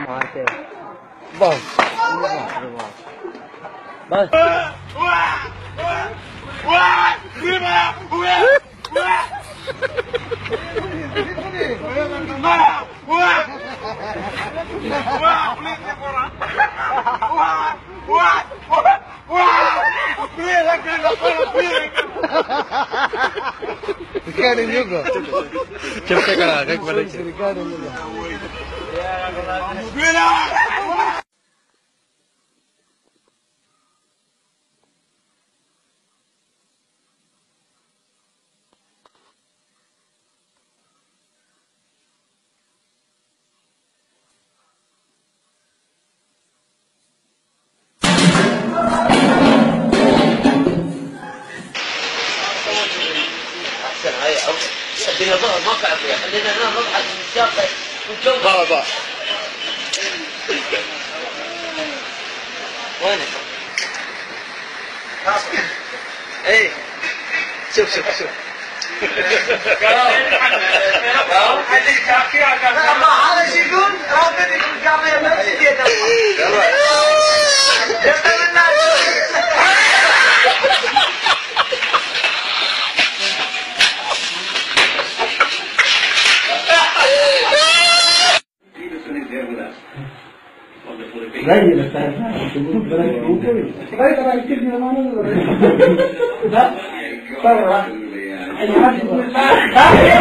بس بس Ricardo juga. Cepet kan, kayak mana? Ricardo juga. خلينا نضحك من الشاطئ ونشوف بابا وينك؟ ايه شوف هذا شو يقول؟ رابط يقول قاضي ما لا يلا تعال